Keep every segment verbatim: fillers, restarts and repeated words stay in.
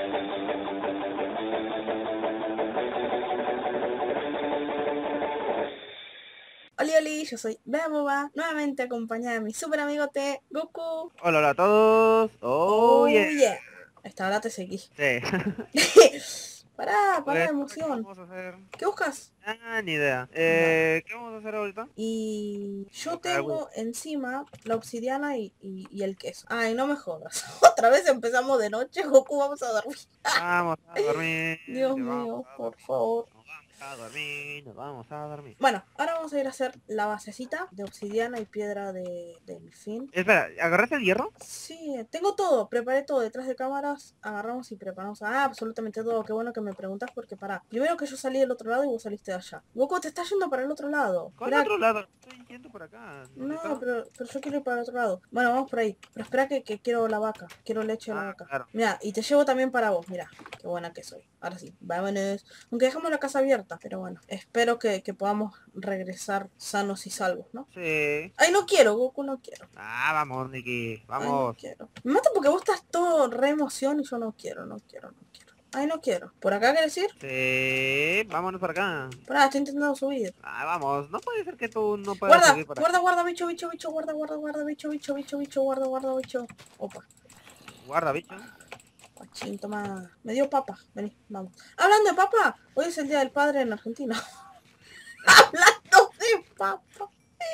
Oli Oli, yo soy Bea Boba, nuevamente acompañada de mi super amigote Goku. Hola, hola a todos. Oh, Oh yeah. yeah. Esta hora te seguí. Sí. Pará, pará de Pues, ¿qué emoción. vamos a hacer? ¿Qué buscas? Ah, ni idea. Bueno. Eh, ¿qué vamos a hacer ahorita? Y yo Invocar al Wii. tengo encima la obsidiana y, y, y el queso. Ay, no me jodas. Otra vez empezamos de noche, Goku, vamos a dormir. Vamos a dormir. Dios Nos vamos mío, a por dormir. favor. Nos vamos a dormir. Nos vamos a dormir. Bueno, ahora vamos a ir a hacer la basecita de obsidiana y piedra de, del fin. Espera, ¿agarraste el hierro? Sí, tengo todo, preparé todo detrás de cámaras, agarramos y preparamos ah, absolutamente todo. Qué bueno que me preguntas porque para. Primero que yo salí del otro lado y vos saliste de allá. Goku, te estás yendo para el otro lado. ¿Cuál Espera. otro lado? Estoy yendo por acá. ¿Dónde No, está? pero, pero yo quiero ir para el otro lado. Bueno, vamos por ahí. Pero espera que, que quiero la vaca. Quiero leche de la Ah, vaca. claro. Mira, y te llevo también para vos, mira. Qué buena que soy. Ahora sí, vámonos. Aunque dejamos la casa abierta, pero bueno. Espero que, que podamos regresar sanos y salvos, ¿no? Sí. Ay, no quiero, Goku, no quiero. Ah, vamos, Nikki. Ay, no Vamos. quiero. Me mata porque vos estás todo re emoción y yo no quiero, no quiero, no quiero. Ay, no quiero. ¿Por acá querés ir? Sí. Vámonos por acá. Pará, estoy intentando subir. Ah, vamos. No puede ser que tú no puedas Guarda, subir por acá. guarda, guarda, bicho, bicho, bicho, guarda, guarda, guarda, bicho, bicho, bicho, bicho, guarda, guarda, bicho. Opa. Guarda, bicho. Pachín, toma. Me dio papa. Vení, vamos. Hablando de papa, hoy es el Día del Padre en Argentina. Hablando de papa.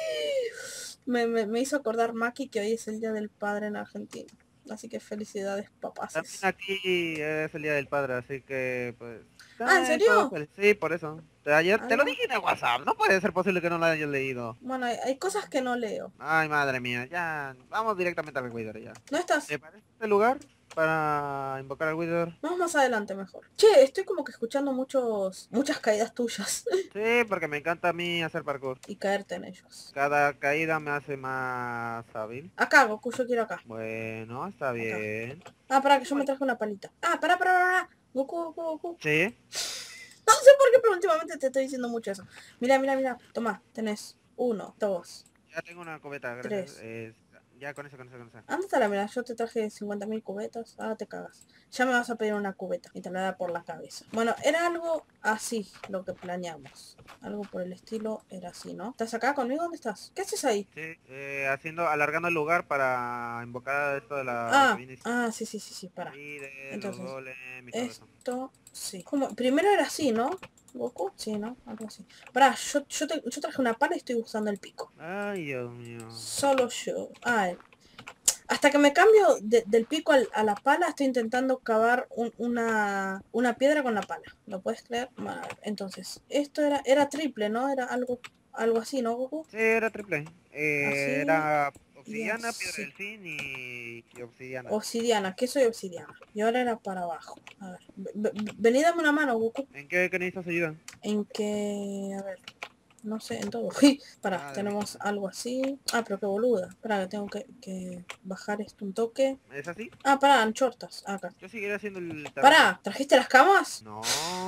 Me, me, me hizo acordar Maki que hoy es el Día del Padre en Argentina. Así que felicidades, También papaces. aquí es el día del padre, así que pues... Ah, ¿en Ay, todo serio? feliz. Sí, por eso. Te, ayer te lo Ah, dije en el WhatsApp, no puede ser posible que no lo hayas leído. bueno, hay, hay cosas que no leo. Ay, madre mía, ya, vamos directamente al Wither ya. ¿No estás? ¿Te parece este lugar para invocar al Wither? Vamos más adelante mejor. Che, estoy como que escuchando muchos, muchas caídas tuyas. Sí, porque me encanta a mí hacer parkour. Y caerte en ellos. Cada caída me hace más hábil. Acá, Goku, yo quiero acá. Bueno, está Acá. bien. Ah, pará, que yo me traje una palita. Ah, pará, pará, pará. Goku, Goku, Goku. Sí. No sé por qué, pero últimamente te estoy diciendo mucho eso. Mira, mira, mira. Toma, tenés uno, dos, Ya tengo una cubeta, gracias. tres. Eh, ya con eso, con eso, con eso. Ándate la mira, yo te traje cincuenta mil cubetas. Ahora te cagas. Ya me vas a pedir una cubeta y te la da por la cabeza. Bueno, era algo así lo que planeamos. Algo por el estilo era así, ¿no? ¿Estás acá conmigo? ¿Dónde estás? ¿Qué haces ahí? Sí, eh, haciendo, alargando el lugar para invocar esto de la que Ah, viene ah, sí, sí, sí, sí, para. y de los Entonces, golem y todo eso. esto, sí. Como, primero era así, ¿no? Goku, sí, ¿no? Algo así. Pará, yo, yo, te- yo traje una pala y estoy usando el pico. Ay, Dios mío. Solo yo. Ah, hasta que me cambio de- del pico al- a la pala, estoy intentando cavar un- una, una piedra con la pala. ¿Lo puedes creer? Mal. Entonces, esto era, era triple, ¿no? Era algo, algo así, ¿no, Goku? Sí, era triple. Eh, Así era y obsidiana, piedra así. del fin y, y obsidiana. Obsidiana, ¿qué soy obsidiana? Y ahora era para abajo. A ver, ve- ve- vení, dame una mano, Goku. ¿En qué, qué necesitas ayuda? En que, a ver, no sé, en todo. Uy, pará, Madre tenemos mía. algo así. Ah, pero qué boluda. Pará, que tengo que, que bajar esto un toque. ¿Es así? Ah, pará, anchortas. Acá. Yo seguiré haciendo el terreno. Pará, ¿trajiste las camas? No.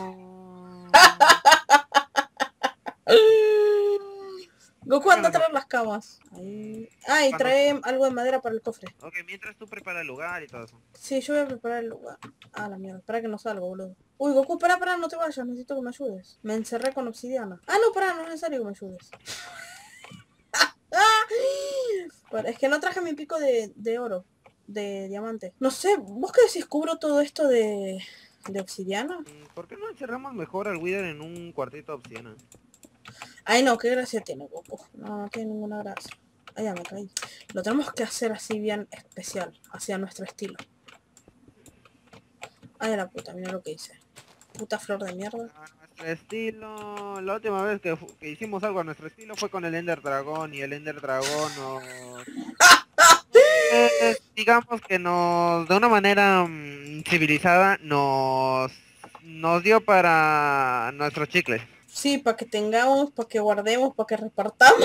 Goku, anda a Sácalas traer ahora. las camas. Ahí. Ah, y Cuando... trae algo de madera para el cofre. Ok, mientras tú prepara el lugar y todo eso. Sí, yo voy a preparar el lugar. Ah, la mierda. Para que no salga, boludo. Uy, Goku, pará, pará, no te vayas. Necesito que me ayudes. Me encerré con obsidiana. Ah, no, pará, no es necesario que me ayudes. ¡Ah! Bueno, es que no traje mi pico de, de oro. De diamante. No sé, ¿vos qué decís? ¿Cubro todo esto de, de obsidiana? Mm, ¿por qué no encerramos mejor al Wither en un cuartito de obsidiana? Ay, no, qué gracia tiene, Goku. No, no tiene ninguna gracia. Ay, ya me caí. Lo tenemos que hacer así bien especial, hacia nuestro estilo. Ay, la puta, mira lo que hice. Puta flor de mierda. A nuestro estilo, la última vez que, fu- que hicimos algo a nuestro estilo fue con el Ender Dragón y el Ender Dragón nos... eh, digamos que nos, de una manera mm, civilizada, nos, nos dio para nuestros chicles. Sí, para que tengamos, para que guardemos, para que repartamos.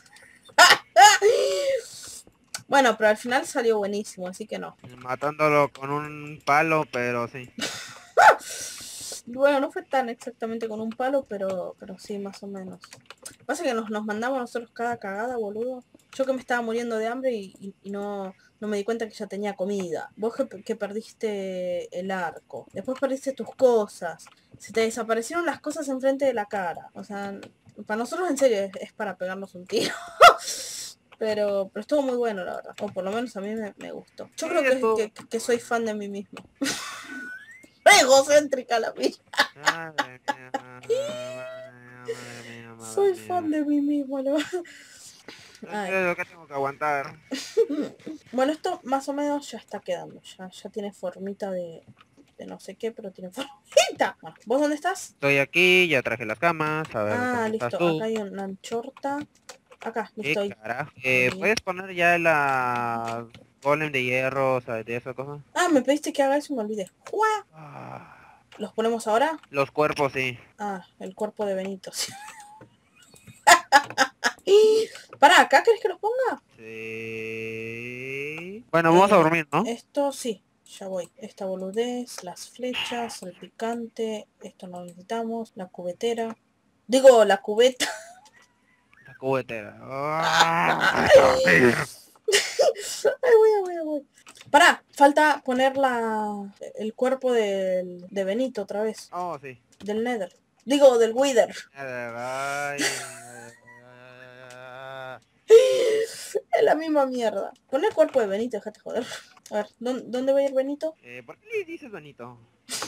Bueno, pero al final salió buenísimo, así que no. Matándolo con un palo, pero sí. Bueno, no fue tan exactamente con un palo, pero, pero sí, más o menos. Pasa que nos, nos mandamos nosotros cada cagada, boludo. Yo que me estaba muriendo de hambre y, y- y no, No me di cuenta que ya tenía comida. Vos que, que perdiste el arco. Después perdiste tus cosas. Se te desaparecieron las cosas enfrente de la cara. O sea, para nosotros en serio es, es para pegarnos un tiro. Pero, pero estuvo muy bueno, la verdad. O por lo menos a mí me, me gustó. Yo Sí, creo que, estuvo- que, que soy fan de mí mismo. Re egocéntrica la mía. Madre mía, madre mía, madre mía, madre Soy mía. fan de mí mismo, la verdad. Ay. Es lo que tengo que aguantar. Bueno, esto más o menos ya está quedando. Ya, ya tiene formita de, de no sé qué, pero tiene formita. Bueno, ¿vos dónde estás? Estoy aquí, ya traje las camas, a ver Ah, dónde estás listo. tú. Acá hay una anchorta. Acá, ¿Qué listo ahí. carajo? Eh, Ahí. ¿puedes poner ya las golem de hierro, o sea, de esa cosa? Ah, me pediste que haga eso y me olvidé. ¡Jua! Ah, ¿Los ponemos ahora? los cuerpos, sí. Ah, el cuerpo de Benito. Sí. Pará, ¿acá querés que los ponga? Sí. Bueno, vamos a Eh, dormir, ¿no? Esto sí, ya voy. Esta boludez, las flechas, el picante, esto no lo necesitamos, la cubetera. Digo, la cubeta. La cubetera. Ah, Ay, voy, voy, voy. Pará, falta poner la, el cuerpo del, de Benito otra vez. oh, sí. Del Nether. Digo, del Wither. Ay, Es la misma mierda. Pon el cuerpo de Benito, déjate joder. A ver, ¿dónde, ¿dónde va a ir Benito? eh, ¿por qué le dices bonito?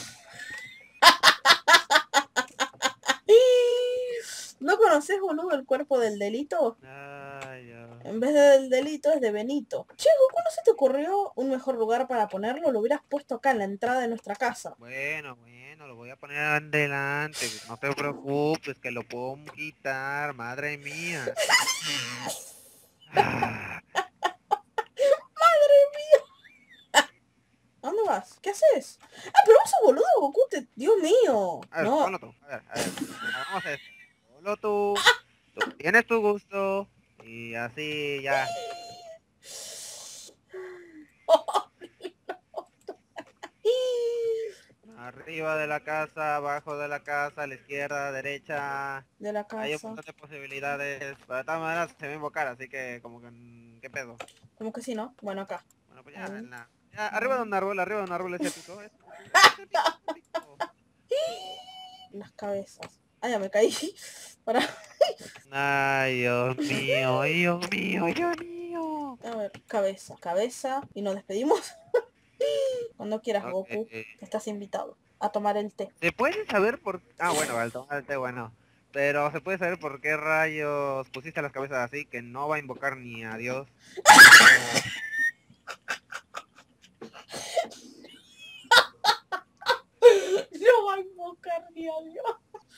¿No conoces, boludo, el cuerpo del delito? Ay, Dios. En vez de del delito es de Benito. Che, Goku, ¿no se te ocurrió un mejor lugar para ponerlo? Lo hubieras puesto acá en la entrada de nuestra casa. Bueno, bueno, lo voy a poner adelante. No te preocupes, que lo puedo quitar, madre mía. Ah, ¡Madre mía! ¿A dónde vas? ¿Qué haces? Ah, pero vos sos boludo, Goku, te... Dios mío. a ver, No. ponlo tú. A ver, a ver. Vamos a esto. Ponlo tú. Tú tienes tu gusto. Y así ya. Arriba de la casa, abajo de la casa, a la izquierda, a la derecha. De la Hay un casa. montón de posibilidades. Pero de todas maneras se va a invocar, así que como que... mm, ¿qué pedo? ¿Cómo que sí, no? Bueno, acá. Bueno, pues ya, Ahí. en la... ya, arriba de un árbol, arriba de un árbol es épico. Es épico. Las cabezas. Ah, ya me caí. Para. Ay, Dios mío, ay, Dios mío, ay, Dios mío. A ver, cabeza. Cabeza. Y nos despedimos. Cuando quieras, Ok, Goku. Estás invitado a tomar el té. ¿se puede saber por... ah, bueno, al tomar el té, bueno. Pero se puede saber por qué rayos pusiste las cabezas así, que no va a invocar ni a Dios. No va a invocar ni a Dios.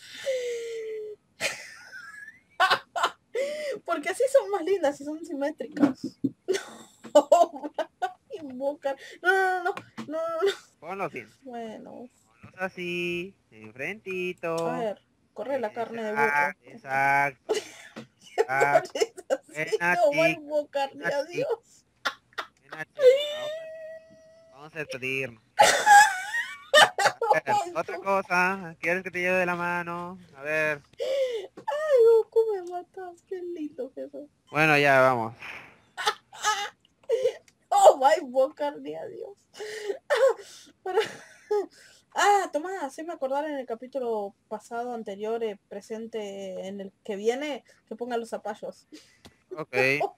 Porque así son más lindas y son simétricas. No, invocar. No, no, no, no, no, no. Ponlo así. Bueno, Ponlos así, enfrentito. a ver, corre la carne de burro. Exacto, exacto. Así Ven no va a aquí, invocar ni ven a aquí. Dios. Ven aquí, Vamos a, vamos a despedirnos. A ver, otra cosa, ¿quieres que te lleve de la mano? A ver. Ay, Goku, me matas. Qué lindo que sos. Bueno, ya, vamos. No va a invocar ni a Dios. Para... Ah, Tomás, haceme acordar en el capítulo pasado, anterior, eh, presente, en el que viene, que ponga los zapallos. Ok.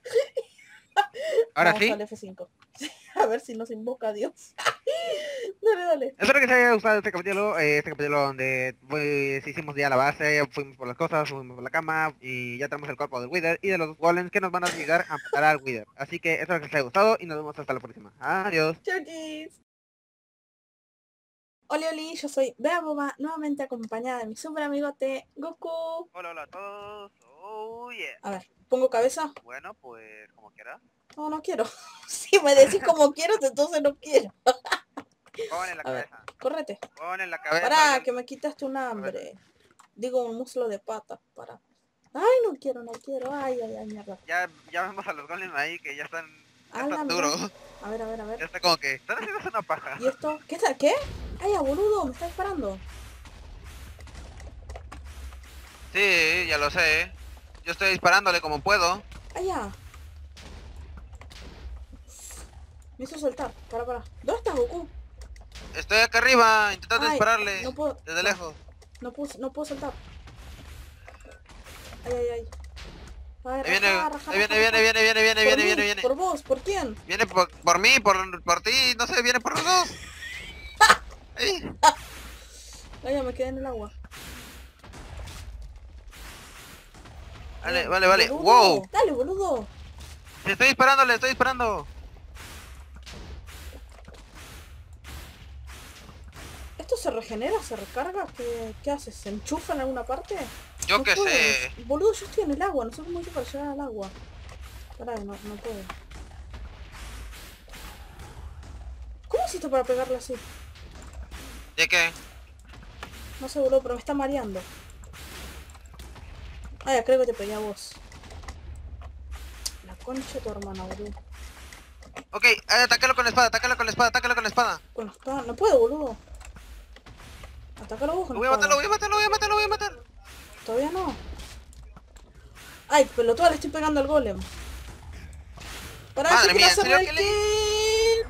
Ahora Vamos sí. al F cinco. A ver si nos invoca a Dios. Dale, dale. Espero que les haya gustado este capítulo, eh, este capítulo donde pues, hicimos ya la base, fuimos por las cosas, fuimos por la cama y ya tenemos el cuerpo del Wither y de los golems que nos van a ayudar a matar al Wither. Así que espero que les haya gustado y nos vemos hasta la próxima. Adiós. Chukis. Oli, oli, yo soy Bea Boba, nuevamente acompañada de mi super amigote Goku. Hola, hola a todos. Oh, yeah. A ver, ¿pongo cabeza? Bueno, pues como quiera. No, no quiero. Si me decís como quiero, entonces no quiero. Pon en la A ver, cabeza. correte. Pon en la cabeza. Pará, ya- que me quitaste un hambre. Digo, un muslo de pata. Para. Ay, no quiero, no quiero. Ay, ay, ay, mierda. Ya, ya vemos a los golems ahí que ya están, ya Ala, están mira. duros. A ver, a ver, a Ya ver. está como que están haciendo una paja. ¿Y esto? ¿Qué está? ¿Qué? Ay, ya, boludo, me está disparando. Sí, ya lo sé. Yo estoy disparándole como puedo. Ay, ya. Me hizo saltar. Para, para. ¿Dónde estás, Goku? Estoy acá arriba, intentando Ay, dispararle. no puedo. Desde lejos. No puedo, no puedo saltar. Ay, ay, ay. Ay, Ahí viene, raja, raja, ahí viene, raja, viene, raja. viene, viene, viene, Por viene, mí, viene, viene. por vos, ¿por quién? Viene por, por mí, por, por ti, no sé, viene por los dos. Ahí. Ay, ya me quedé en el agua. Vale, Ay, vale, vale. boludo. Wow. Dale, boludo. Le estoy disparando, le estoy disparando. ¿Esto se regenera? ¿Se recarga? ¿Qué, qué haces? ¿Se enchufa en alguna parte? Yo No qué puedo. sé. Boludo, yo estoy en el agua. No sé cómo hice para llegar al agua. Pará, no, no puedo. ¿Cómo hiciste para pegarle así? ¿De qué? No sé, boludo, pero me está mareando. Ah, ya creo que te pegué a vos. La concha de tu hermana, boludo. Ok, eh, atácalo con la espada, atácalo con la espada, atácalo con la espada. Con la espada. No puedo, boludo. Atacalo vos con Lo la voy a matar, lo espada. voy a matar, lo voy a matar, lo voy a matar. Todavía no. Ay, pelotuda, le estoy pegando al golem. Para Madre que mía, ¿en hacer serio el qué le kill.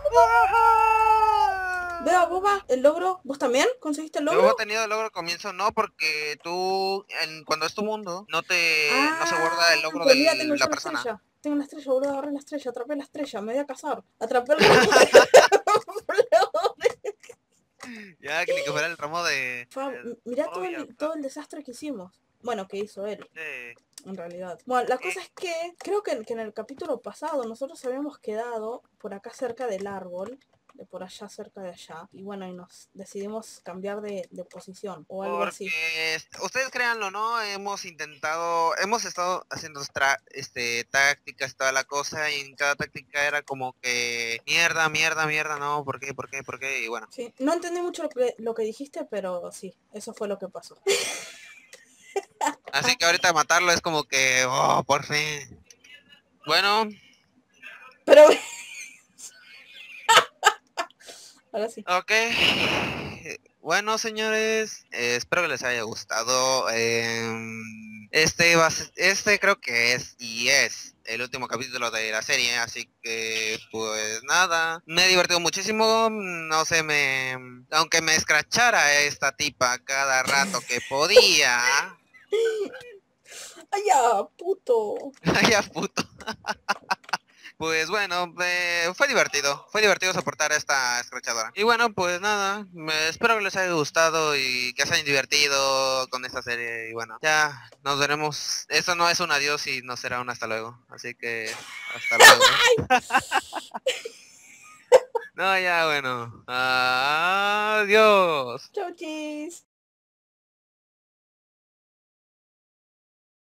Vea, boba, el logro. ¿Vos también conseguiste el Yo logro? he tenido el logro al comienzo, no, porque tú, en, cuando es tu mundo, no te, no se guarda el Ah, logro de pues mira, tengo yo la la persona. estrella. Tengo la estrella, boludo, agarré la estrella, atrapé la estrella, me voy a casar. Atrapé el ramo de flores. Ya, que ni que fuera el ramo de... Fa- de Mirá todo novia, el, todo el desastre que hicimos. Bueno, que hizo él, de- en realidad. Bueno, la eh, cosa es que creo que, que en el capítulo pasado nosotros habíamos quedado por acá cerca del árbol, de por allá cerca de allá. Y bueno, y nos decidimos cambiar de, de posición o algo así. Porque es- ustedes créanlo, ¿no? Hemos intentado, hemos estado haciendo tra- este tácticas y toda la cosa, y en cada táctica era como que mierda, mierda, mierda, no, ¿por qué, por qué, por qué? Y bueno, Sí, no entendí mucho lo que, lo que dijiste, pero sí, eso fue lo que pasó. así que ahorita matarlo es como que, oh, por fin. Bueno, Pero ahora sí. ok. Bueno, señores, eh, espero que les haya gustado. em, este va a ser- este creo que es y es el último capítulo de la serie, así que pues nada, me he divertido muchísimo. No sé, me aunque me escrachara esta tipa cada rato que podía. ¡Ay, ya, puto! Ay, ya, puto. Pues bueno, eh, fue divertido, fue divertido soportar a esta escrachadora. Y bueno, pues nada, me espero que les haya gustado y que se hayan divertido con esta serie. Y bueno, ya nos veremos. Esto no es un adiós y no será un hasta luego. Así que hasta luego. No, ya bueno. Adiós. Chau, chis.